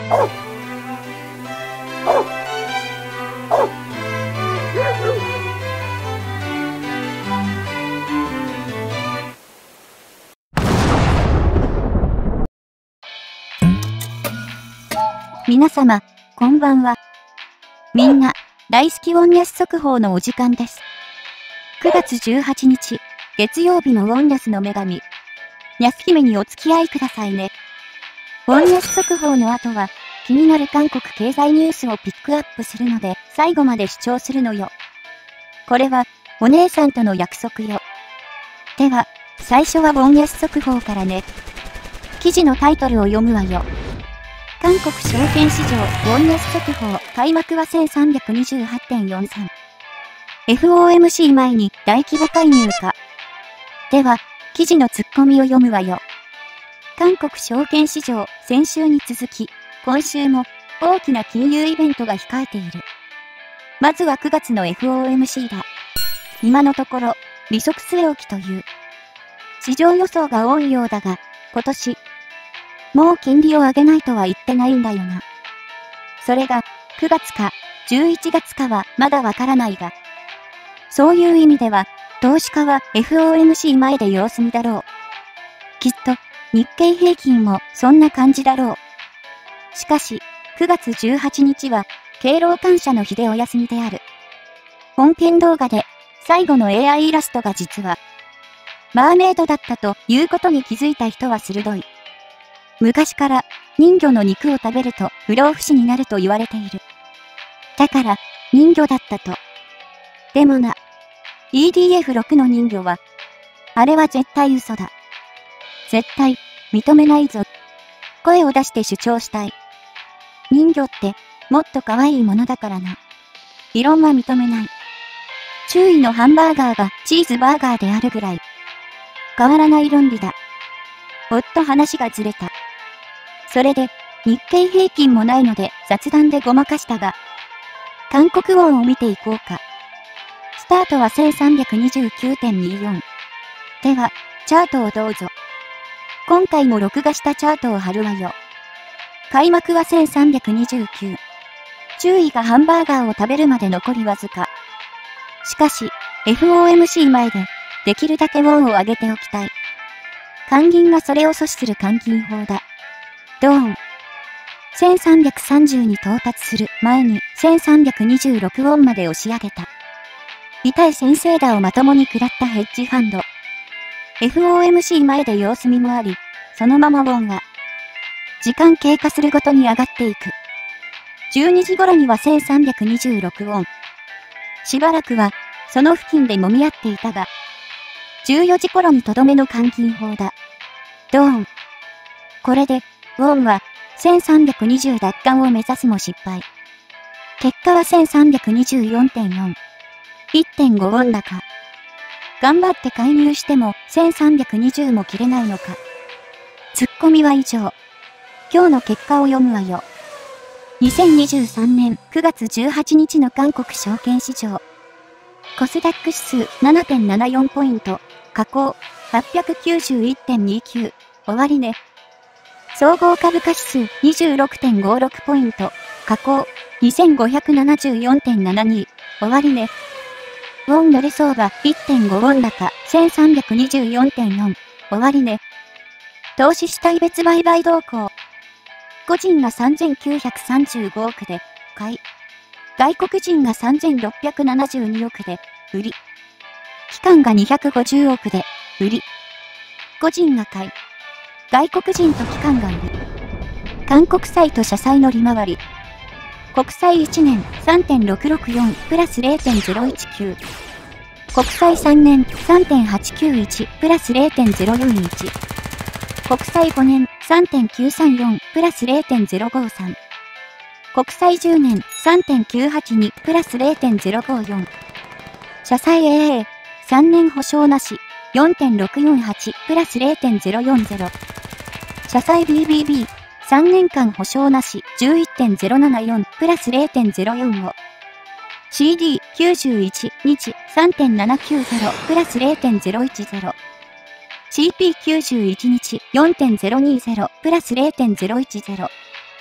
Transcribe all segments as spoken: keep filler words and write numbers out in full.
皆様、こんばんは。みんな、大好きウォンニャス速報のお時間です。くがつじゅうはちにち、月曜日のウォンニャスの女神、ニャス姫にお付き合いくださいね。ウォンニャス速報の後は、気になる韓国経済ニュースをピックアップするので、最後まで視聴するのよ。これは、お姉さんとの約束よ。では、最初はウォンニャス速報からね。記事のタイトルを読むわよ。韓国証券市場ウォンニャス速報開幕は せんさんびゃくにじゅうはちてんよんさん。エフオーエムシー 前に大規模介入か。では、記事のツッコミを読むわよ。韓国証券市場、先週に続き、今週も大きな金融イベントが控えている。まずはくがつの エフオーエムシー だ。今のところ、利息据え置きという。市場予想が多いようだが、今年、もう金利を上げないとは言ってないんだよな。それが、くがつか、じゅういちがつかはまだわからないが。そういう意味では、投資家は エフオーエムシー 前で様子見だろう。きっと、日経平均もそんな感じだろう。しかし、くがつじゅうはちにちは、敬老感謝の日でお休みである。本編動画で、最後の エーアイ イラストが実は、マーメイドだったということに気づいた人は鋭い。昔から人魚の肉を食べると不老不死になると言われている。だから人魚だったと。でもな、イーディーエフろく の人魚は、あれは絶対嘘だ。絶対認めないぞ。声を出して主張したい。人魚ってもっと可愛いものだからな。異論は認めない。周囲のハンバーガーがチーズバーガーであるぐらい。変わらない論理だ。おっと話がずれた。それで、日経平均もないので雑談でごまかしたが、韓国ウォンを見ていこうか。スタートは せんさんびゃくにじゅうきゅうてんにじゅうよん。では、チャートをどうぞ。今回も録画したチャートを貼るわよ。開幕はせんさんびゃくにじゅうきゅう。注意がハンバーガーを食べるまで残りわずか。しかし、エフオーエムシー 前で、できるだけウォンを上げておきたい。韓銀がそれを阻止する換金法だ。ドーン。せんさんびゃくさんじゅうに到達する前にせんさんびゃくにじゅうろくウォンまで押し上げた。痛い先制打をまともに食らったヘッジファンド。エフオーエムシー 前で様子見もあり、そのままウォンは、時間経過するごとに上がっていく。じゅうにじ頃にはせんさんびゃくにじゅうろくウォン。しばらくは、その付近で揉み合っていたが、じゅうよじ頃にとどめの換金法だ。ドーン。これで、ウォンは、せんさんびゃくにじゅう奪還を目指すも失敗。結果は せんさんびゃくにじゅうよんてんよん。いってんご ウォン高。頑張って介入してもせんさんびゃくにじゅうも切れないのか。ツッコミは以上。今日の結果を読むわよ。にせんにじゅうさんねんくがつじゅうはちにちの韓国証券市場。コスダック指数 ななてんななよん ポイント。下降 はっぴゃくきゅうじゅういってんにきゅう。終値。総合株価指数 にじゅうろくてんごろく ポイント。下降 にせんごひゃくななじゅうよんてんななに。終値。ウォン乗れ相場 いってんご ウォン高 せんさんびゃくにじゅうよんてんよん。終値。投資主体別売買動向。個人がさんぜんきゅうひゃくさんじゅうごおくで買い。外国人がさんぜんろっぴゃくななじゅうにおくで売り。機関がにひゃくごじゅうおくで売り。個人が買い。外国人と機関が売り。韓国債と社債の利回り。国債いちねん さんてんろくろくよん プラス れいてんぜろいちきゅう。国債さんねん さんてんはちきゅういち プラス れいてんぜろよんいち。国債ごねん さんてんきゅうさんよん プラス れいてんぜろごさん。国債じゅうねん さんてんきゅうはちに プラス れいてんぜろごよん。社債 エーエー さんねん保証なし よんてんろくよんはち プラス れいてんぜろよんぜろ。社債 ビービービー さんねんかん保証なし じゅういってんぜろななよん プラス れいてんぜろよんご。シーディーきゅうじゅういち 日 さんてんななきゅうゼロ プラス れいてんぜろいちゼロ。シーピーきゅうじゅういち 日 よんてんぜろにゼロ プラス れいてんぜろいちゼロ。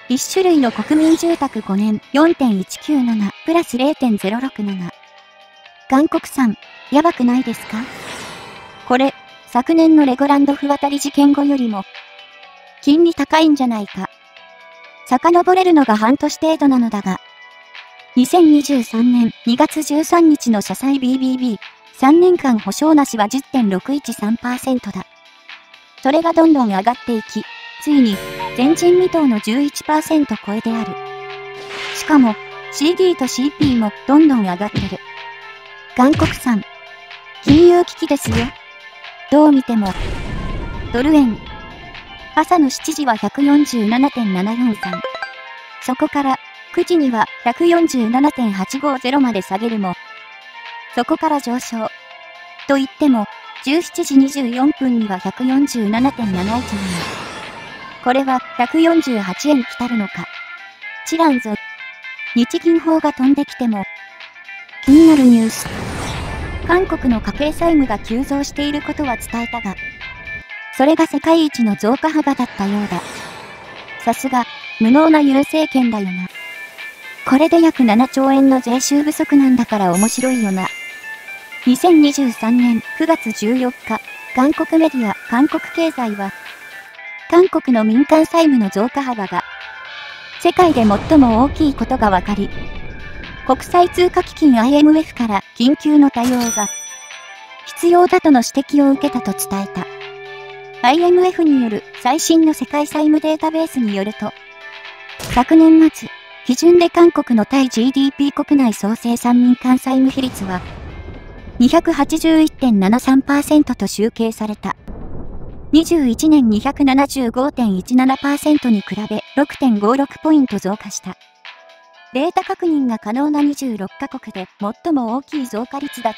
いち種類の国民住宅ごねん よんてんいちきゅうなな プラス れいてんゼロろくなな。韓国産、やばくないですか？これ、昨年のレゴランド不渡り事件後よりも、金利高いんじゃないか。遡れるのが半年程度なのだが、にせんにじゅうさんねんにがつじゅうさんにちの社債 ビービービー、さんねんかん保証なしは じゅってんろくいちさんパーセント だ。それがどんどん上がっていき、ついに、前人未到の じゅういちパーセント 超えである。しかも、シーディー と シーピー もどんどん上がってる。韓国産。金融危機ですよ。どう見ても。ドル円。朝のしちじは ひゃくよんじゅうななてんななよんさん。そこからくじには ひゃくよんじゅうななてんはちごゼロ まで下げるも、そこから上昇。と言っても、じゅうしちじにじゅうよんぷんには ひゃくよんじゅうななてんなないちに。これはひゃくよんじゅうはちえん来たるのか。知らんぞ。日銀法が飛んできても。気になるニュース。韓国の家計債務が急増していることは伝えたが、それが世界一の増加幅だったようだ。さすが、無能なユン政権だよな。これで約ななちょうえんの税収不足なんだから面白いよな。にせんにじゅうさんねんくがつじゅうよっか、韓国メディア、韓国経済は、韓国の民間債務の増加幅が、世界で最も大きいことが分かり、国際通貨基金 アイエムエフ から緊急の対応が必要だとの指摘を受けたと伝えた。アイエムエフ による最新の世界債務データベースによると、昨年末、基準で韓国の対 ジーディーピー 国内総生産民間債務比率は にひゃくはちじゅういってんななさんパーセント と集計された。にじゅういちねん にひゃくななじゅうごてんいちななパーセント に比べ ろくてんごろくポイント増加した。データ確認が可能なにじゅうろっかこくで最も大きい増加率だった。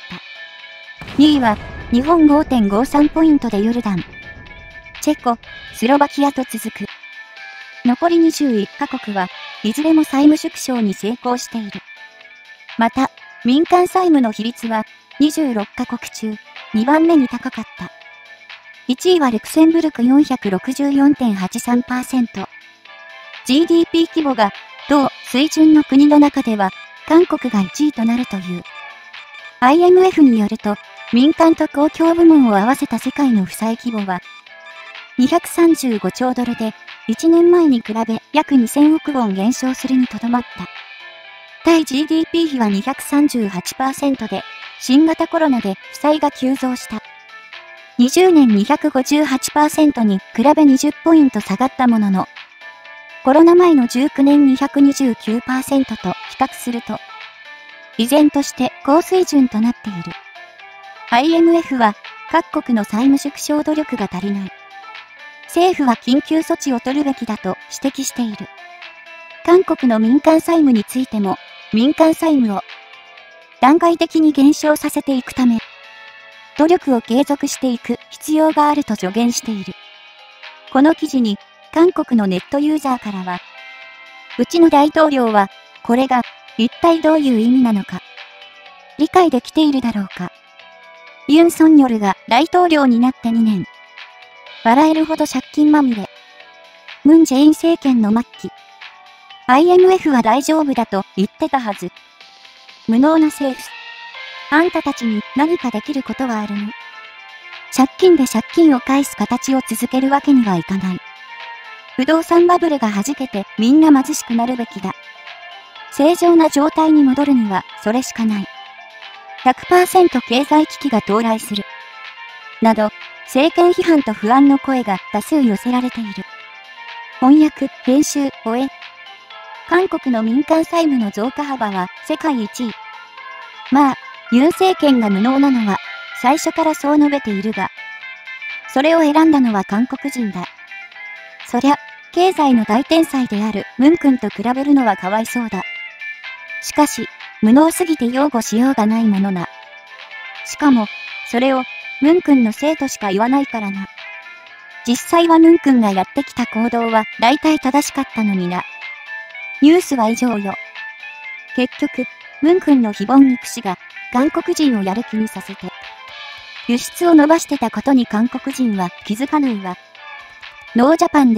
にいは日本 ごてんごさんポイントでヨルダン、チェコ、スロバキアと続く。残りにじゅういっかこくはいずれも債務縮小に成功している。また、民間債務の比率はにじゅうろっかこくちゅうにばんめに高かった。いちいはルクセンブルク よんひゃくろくじゅうよんてんはちさんパーセント。ジーディーピー 規模が同水準の国の中では韓国がいちいとなるという。アイエムエフ によると、民間と公共部門を合わせた世界の負債規模はにひゃくさんじゅうごちょうドルでいちねんまえに比べ約にせんおくウォン減少するにとどまった。対 ジーディーピー 比は にひゃくさんじゅうはちパーセント で新型コロナで負債が急増した。にじゅうねん にひゃくごじゅうはちパーセント に比べにじゅっポイント下がったものの、コロナ前のじゅうきゅうねん にひゃくにじゅうきゅうパーセント と比較すると、依然として高水準となっている。アイエムエフ は各国の債務縮小努力が足りない。政府は緊急措置を取るべきだと指摘している。韓国の民間債務についても、民間債務を段階的に減少させていくため、努力を継続していく必要があると助言している。この記事に、韓国のネットユーザーからは、うちの大統領は、これが一体どういう意味なのか、理解できているだろうか。ユン・ソンニョルが大統領になってにねん。笑えるほど借金まみれ。ムン・ジェイン政権の末期。アイエムエフ は大丈夫だと言ってたはず。無能な政府。あんたたちに何かできることはあるの？借金で借金を返す形を続けるわけにはいかない。不動産バブルが弾けてみんな貧しくなるべきだ。正常な状態に戻るにはそれしかない。ひゃくパーセント 経済危機が到来する。など、政権批判と不安の声が多数寄せられている。翻訳、編集、終え。韓国の民間債務の増加幅は世界いちい。まあ、ユン政権が無能なのは最初からそう述べているが、それを選んだのは韓国人だ。そりゃ、経済の大天才であるムン君と比べるのはかわいそうだ。しかし、無能すぎて擁護しようがないものな。しかも、それを、ムン君のせいとしか言わないからな。実際はムン君がやってきた行動は大体正しかったのにな。ニュースは以上よ。結局、ムン君の非凡憎しが、韓国人をやる気にさせて、輸出を伸ばしてたことに韓国人は気づかないわ。ノージャパンで、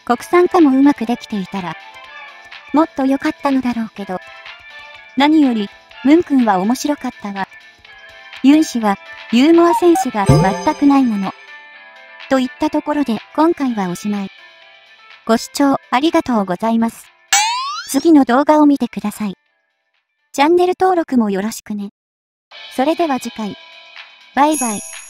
国産化もうまくできていたら、もっと良かったのだろうけど。何より、ムン君は面白かったわ。ユン氏は、ユーモアセンスが全くないもの。といったところで、今回はおしまい。ご視聴ありがとうございます。次の動画を見てください。チャンネル登録もよろしくね。それでは次回。バイバイ。